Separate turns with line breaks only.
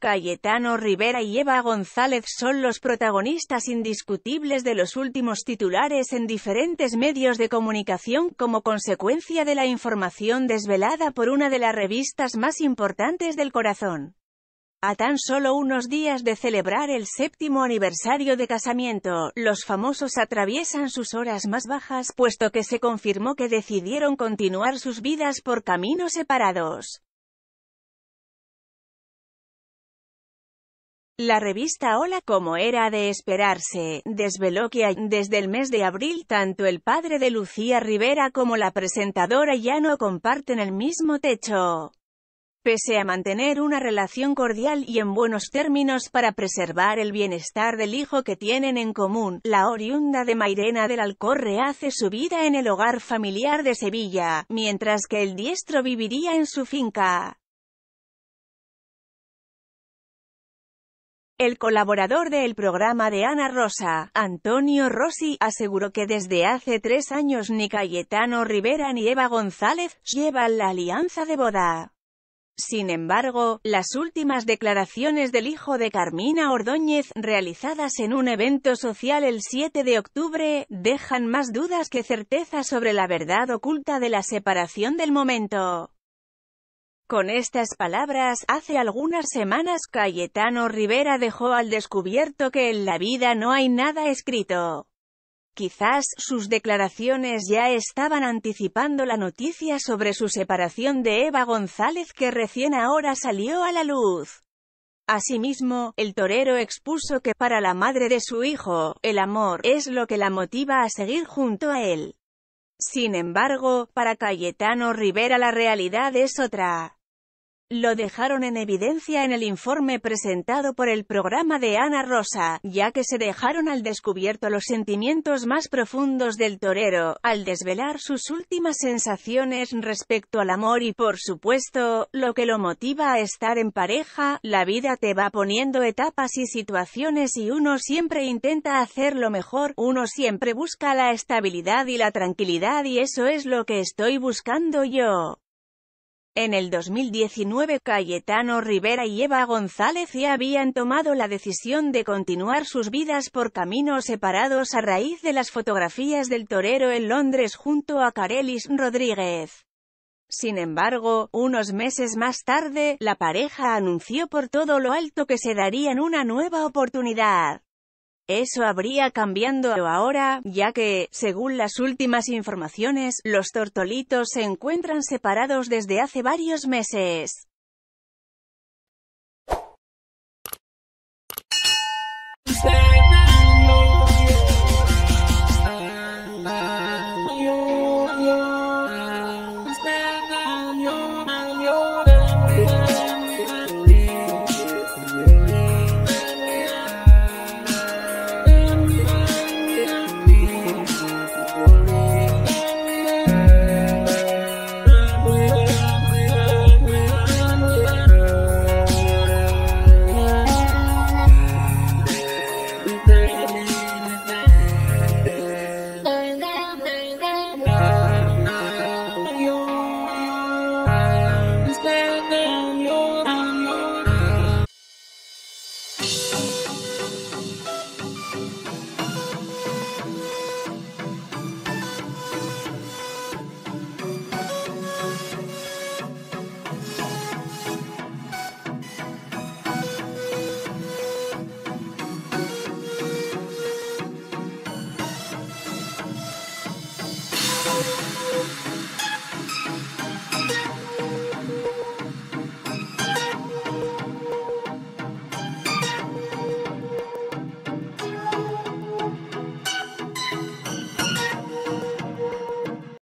Cayetano Rivera y Eva González son los protagonistas indiscutibles de los últimos titulares en diferentes medios de comunicación como consecuencia de la información desvelada por una de las revistas más importantes del corazón. A tan solo unos días de celebrar el 7º aniversario de casamiento, los famosos atraviesan sus horas más bajas, puesto que se confirmó que decidieron continuar sus vidas por caminos separados. La revista Hola, como era de esperarse, desveló que desde el mes de abril tanto el padre de Lucía Rivera como la presentadora ya no comparten el mismo techo. Pese a mantener una relación cordial y en buenos términos para preservar el bienestar del hijo que tienen en común, la oriunda de Mairena del Alcor rehace su vida en el hogar familiar de Sevilla, mientras que el diestro viviría en su finca. El colaborador del programa de Ana Rosa, Antonio Rossi, aseguró que desde hace 3 años ni Cayetano Rivera ni Eva González llevan la alianza de boda. Sin embargo, las últimas declaraciones del hijo de Carmina Ordóñez, realizadas en un evento social el 7 de octubre, dejan más dudas que certeza sobre la verdad oculta de la separación del momento. Con estas palabras, hace algunas semanas Cayetano Rivera dejó al descubierto que en la vida no hay nada escrito. Quizás sus declaraciones ya estaban anticipando la noticia sobre su separación de Eva González que recién ahora salió a la luz. Asimismo, el torero expuso que para la madre de su hijo, el amor es lo que la motiva a seguir junto a él. Sin embargo, para Cayetano Rivera la realidad es otra. Lo dejaron en evidencia en el informe presentado por el programa de Ana Rosa, ya que se dejaron al descubierto los sentimientos más profundos del torero, al desvelar sus últimas sensaciones respecto al amor y, por supuesto, lo que lo motiva a estar en pareja. La vida te va poniendo etapas y situaciones y uno siempre intenta hacer lo mejor, uno siempre busca la estabilidad y la tranquilidad y eso es lo que estoy buscando yo. En el 2019 Cayetano Rivera y Eva González ya habían tomado la decisión de continuar sus vidas por caminos separados a raíz de las fotografías del torero en Londres junto a Carelis Rodríguez. Sin embargo, unos meses más tarde, la pareja anunció por todo lo alto que se darían una nueva oportunidad. Eso habría cambiando ahora, ya que, según las últimas informaciones, los tortolitos se encuentran separados desde hace varios meses.